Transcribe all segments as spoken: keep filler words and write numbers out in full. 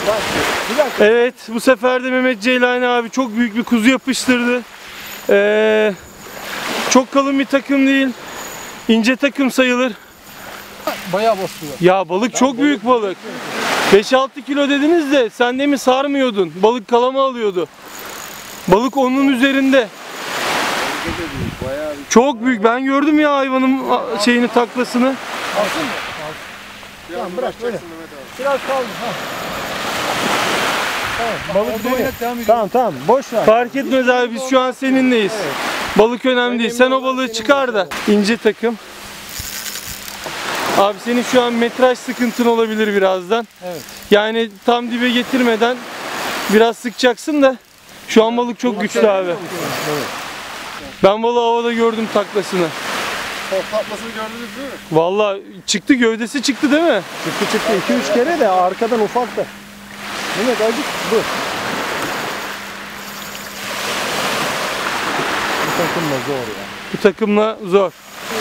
Evet, bu sefer de Mehmet Ceylani abi çok büyük bir kuzu yapıştırdı. Ee, çok kalın bir takım değil. İnce takım sayılır. Bayağı basıyor. Ya balık çok büyük balık. beş altı kilo dediniz de sen de mi sarmıyordun? Balık kalama alıyordu. Balık onun üzerinde. Çok büyük. Ben gördüm ya hayvanın şeyini, taklasını. Alsın mı? Tamam bırak böyle. Biraz kaldı. Ha. Tamam, balık orada oynak devam ediyor. Tamam tamam boş ver. Fark etmez abi, biz şu an seninleyiz. Evet. Balık önemli değil. Sen o balığı çıkar da. İnce takım. Abi senin şu an metraj sıkıntın olabilir birazdan. Evet. Yani tam dibe getirmeden biraz sıkacaksın da şu an balık çok güçlü abi. Evet. Ben balığı havada gördüm taklasını. Patlasını gördünüz değil mi? Vallahi çıktı, gövdesi çıktı değil mi? Çıktı çıktı iki üç kere de arkadan ufaktı. Mehmet acık dur. Bu takımla zor ya. Bu takımla zor.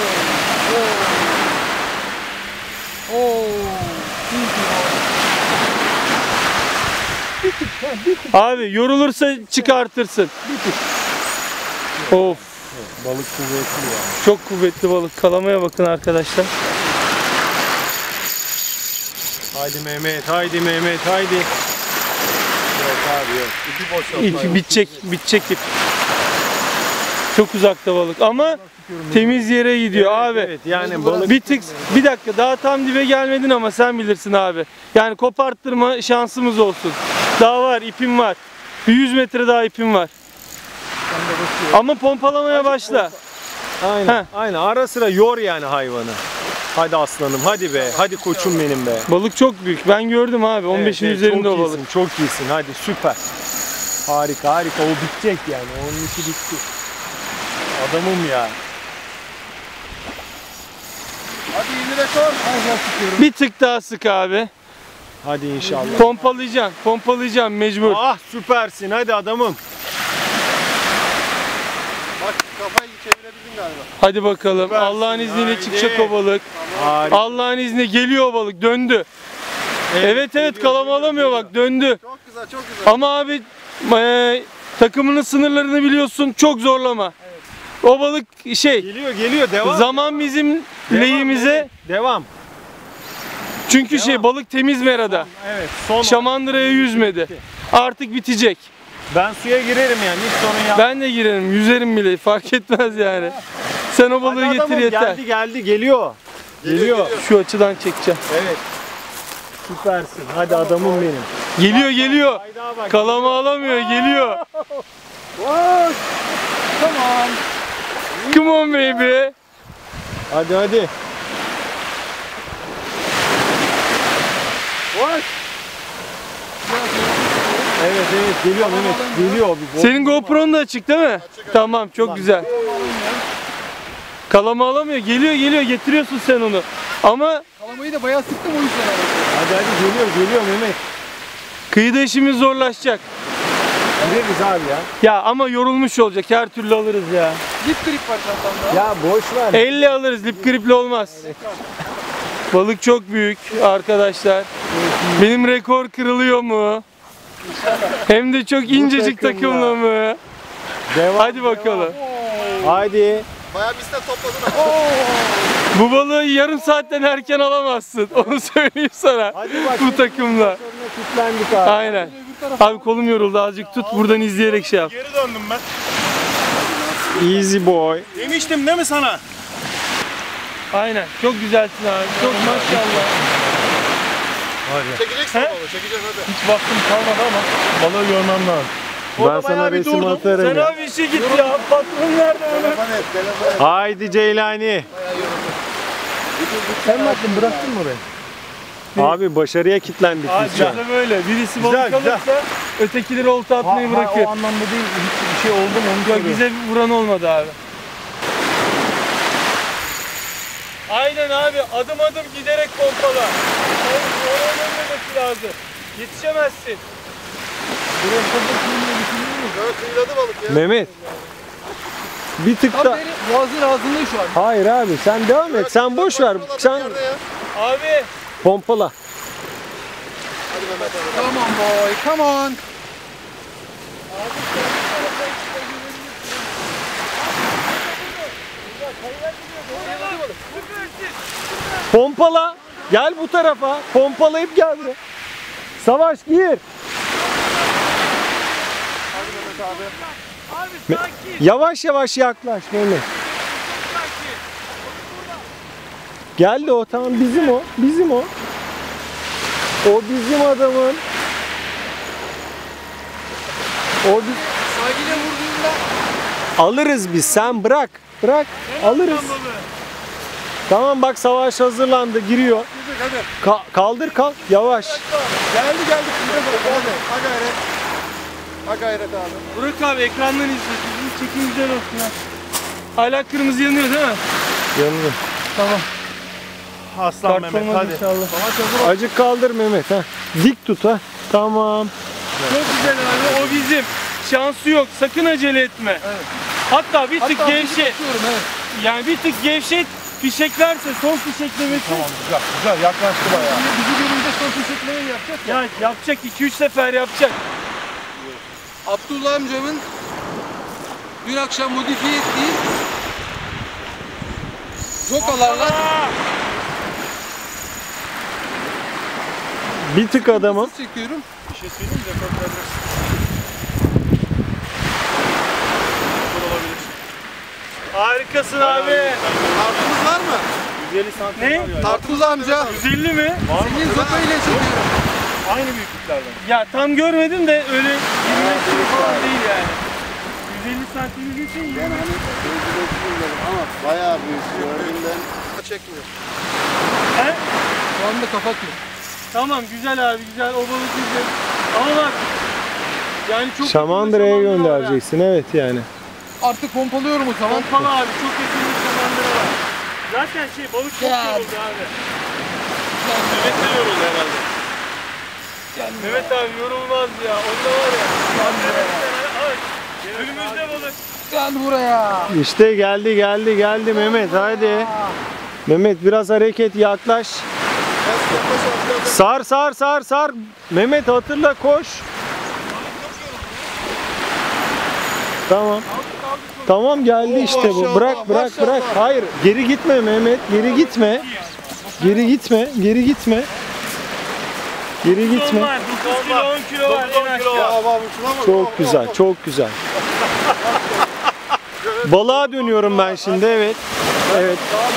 Oo. Abi yorulursa çıkartırsın. Of. Balık kuvvetli ya. Çok kuvvetli balık. Kalamaya bakın arkadaşlar. Haydi Mehmet, haydi Mehmet, haydi. Yok abi yok. İpi boşalt. İp bitecek, bitecek ip. Çok uzakta balık ama temiz yere gidiyor Evet, abi. evet, yani balık. Bir tık, bir dakika, daha tam dibe gelmedin ama sen bilirsin abi. Yani koparttırma şansımız olsun. Daha var, ipim var. Bir yüz metre daha ipim var. Ama pompalamaya başla. Aynen, Heh. aynen. Ara sıra yor yani hayvanı. Hadi aslanım, hadi be, hadi koçum benim be. Balık çok büyük. Ben gördüm abi. on beşin Evet, evet, üzerinde çok o balık. iyisin, çok iyisin. Hadi süper. Harika, harika. O bitecek yani. Onun işi bitti. Adamım ya. Hadi yeni rekor. Bir tık daha sık abi. Hadi inşallah. Pompalayacaksın. Pompalayacaksın mecbur. Ah süpersin. Hadi adamım. Bak kafayı çevirebildin galiba. Hadi bakalım. Süpersin, Allah'ın izniyle haydi. çıkacak o balık. Harika. Allah'ın izniyle geliyor o balık. Döndü. Evet evet, geliyor, kalama geliyor, alamıyor bak. Döndü. Çok güzel, çok güzel. Ama abi e, takımının sınırlarını biliyorsun. Çok zorlama. O balık şey, Geliyor, geliyor. Devam. zaman bizim Devam, lehimize. evet. Devam. Çünkü şey, Devam. balık temiz merada. Evet. Son. Şamandıra'ya yüzmedi. Artık bitecek. Ben suya girerim yani. Hiç sorun yok. Ben de girerim, yüzerim bile, fark etmez yani. Sen o balığı Hadi getir adamım, yeter. Geldi geldi geliyor. Geliyor. Şu açıdan çekeceğim. Evet. Süpersin. Hadi adamım benim. Geliyor geliyor. Hayda bak. Kalama alamıyor, geliyor. Koş. Tamam. Come on baby. Hadi hadi. Koş. Evet evet geliyor Mehmet. Geliyor. Bir Senin GoPro'un da açık değil mi? Tamam, çok güzel. Kalama alamıyor. Geliyor geliyor, getiriyorsun sen onu. Ama Kalamayı da bayağı sıktım o yüzden herhalde. Hadi hadi geliyor geliyor Mehmet. kıyıda işimiz zorlaşacak. Gireriz abi ya. Ya ama yorulmuş olacak. Her türlü alırız ya. Lip grip var çantamda. Ya boş ver. elle alırız. Lip gripli olmaz. Balık çok büyük arkadaşlar. Benim rekor kırılıyor mu? Hem de çok incecik takımla. takımla mı? Devam. Hadi bakalım. Haydi. Bayağı bir set topladın ha. Bu balığı yarım saatten erken alamazsın. Onu söyleyeyim sana. Hadi bak. Bu takımla. Sonra kilitlendik abi. Aynen. Abi kolum yoruldu, azıcık tut, buradan izleyerek şey yap. Geri döndüm ben. Easy boy. Demiştim değil mi sana? Aynen. Çok güzelsin abi. Çok maşallah. Çekeceksin He? balığı, çekeceğiz hadi. Hiç vaktim kalmadı ama balığı görmem lazım. Ben sana resim atarım Sen ya. abi işe git ya. Patron nerede onu? Telefon et, telefon et. Haydi Ceylani. Sen mi attın, bıraktın mı orayı? Abi başarıya kilitlendik Abi biz şu an. bize böyle. Birisi Güzel, balık güzel. alırsa ötekileri olta atmayı bırakır. O anlamda değil, hiç bir şey oldu mu onu Yok, soruyorum. bize vuran olmadı abi. Aynen abi, adım adım giderek pompala. Oraya dönmemesi lazım. Yetişemezsin. Evet, kıyıladı balık ya. Mehmet. Bir tık Tam da. beri boğazın ağzında şu an. Hayır abi sen devam et. Sen boş ver. Sen Yerde ya. Abi pompala. Mehmet abi. Come on boy, come on. Pompala. Gel bu tarafa. Pompalayıp gel buraya. Savaş gir. Me- Yavaş yavaş yaklaş Mehmet. Geldi o, tamam, bizim o. Bizim o. O bizim adamın. O biz... Sahile vurduğunda Alırız biz, sen bırak. Bırak. Alırız. Tamam bak, Savaş hazırlandı, giriyor. Ka- kaldır kal. Yavaş. Geldi geldi. Hadi. Ha gayret. Ha gayret abi. Burak abi ekrandan izle. Bizim çekim güzel olsun ha. Hala kırmızı yanıyor değil mi? Yanıyor. Aslan Mehmet Kartolmaz hadi. inşallah. Acık kaldır Mehmet ha. Dik tut ha. Tamam. Çok güzel abi. O bizim. Şansı yok. Sakın acele etme. Hatta bir tık hatta gevşe. tutuyorum, evet. Yani bir tık gevşet. Fişeklerse son fişeklemesi. Tamam güzel güzel yaklaştı bayağı. Bizi görünce son fişeklemeyi yapacak ya. Ya yapacak, iki üç sefer yapacak. Abdullah amcamın dün akşam modifiye ettiği Zokalarla Bir tık adamım. çekiyorum. Bir şey söyleyeyim mi? Rekor kırabilirsin. Rekor olabilir. Harikasın abi. Tartımız var mı? yüz elli santim Ne? var ya. Tartımız amca. yüz elli mi? Senin Zoka ile çekiyorum. Aynı büyüklüklerden. Ya tam görmedim de öyle yirmi metre falan değil yani. yüz elli santim için iyi. Ama bayağı büyük. Gördüğümden çekmiyor. He? Şu anda kapatmıyor. Tamam güzel abi güzel, o balık güzel. Ama bak yani çok Şamandıra'ya yakın bir şamandıra var ha. göndereceksin, evet yani. Artık pompalıyorum o zaman. Pompalı abi, çok yakın bir şamandıra var. Zaten şey balık çok Ya. yoruldu abi. Mehmet de yoruldu herhalde. Mehmet abi yorulmaz ya, onda var ya. Ay, önümüzde balık. Gel buraya. İşte geldi geldi geldi Mehmet, haydi. Mehmet biraz hareket, yaklaş. Sar sar sar sar. Mehmet hatırla, koş. Tamam. Tamam geldi işte bu. Bırak bırak bırak. Hayır, geri gitme Mehmet. Geri gitme. Geri gitme. Geri gitme. Geri Son gitme. var, dokuz kilo on kilo var en aşağı. Ya bak şuna bak. Çok güzel, çok güzel. Balığa dönüyorum ben şimdi, evet. Evet.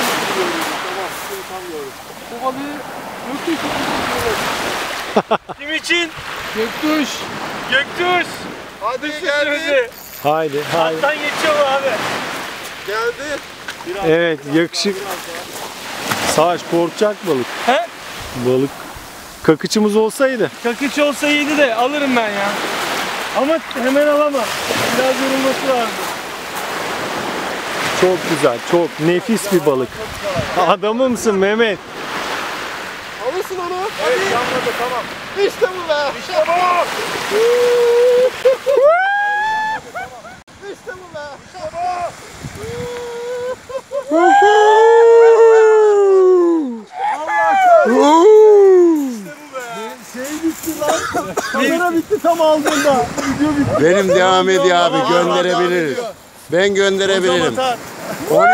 Bu balığı Göktuş. Kim için? Göktuş. Göktuş. Hadi Geldi. geldi. Haydi, haydi. Alttan geçiyor mu abi? Geldi. Evet, yakışık. Savaş, korkacak balık. He? Balık. Kakıçımız olsaydı. Kakıç olsa iyiydi de alırım ben ya. Ama hemen alamam. Biraz yorulması lazım. Çok güzel, çok nefis bir balık. Adamımsın Mehmet. Alırsın onu. Evet yanladı tamam. İşte bu be. İşte bu. İşte bu be. İşte Kamera bitti tam aldığında. Video bitti. Benim devam ediyor abi, gönderebiliriz. Ben gönderebilirim. Onu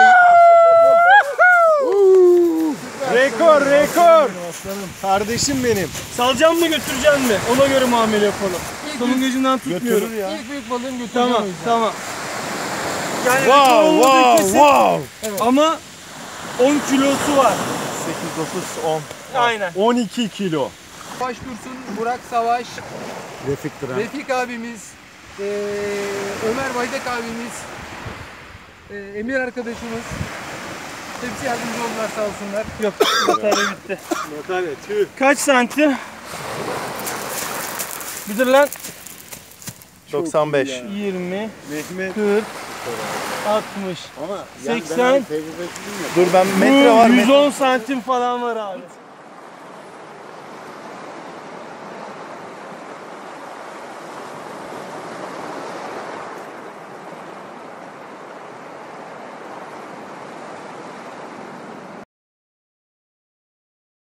Rekor, rekor. Kardeşim benim. Salacağım mı götüreceğim mi? Ona göre muamele yapalım. Sonungacından tutmuyorum. İlk büyük balığın götüreceğim. Tamam, o yüzden. tamam. Yani Wow, rekor olmadığı wow, kesin. wow. Ama on kilosu var. sekiz, dokuz, on. Aynen. on iki kilo. Savaş Dursun, Burak Savaş, Refik Duran. Refik abimiz, eee, Ömer Baydak abimiz, eee, Emir arkadaşımız. Hepsi yardımcı oldular sağ olsunlar. Yok, batarya bitti. Batarya, tüh. Kaç santim? Bilir lan. doksan beş. yirmi, Mehmet. kırk, altmış. Ama seksen. tecrübesizim ya. Dur ben Bu yüz on santim falan var abi.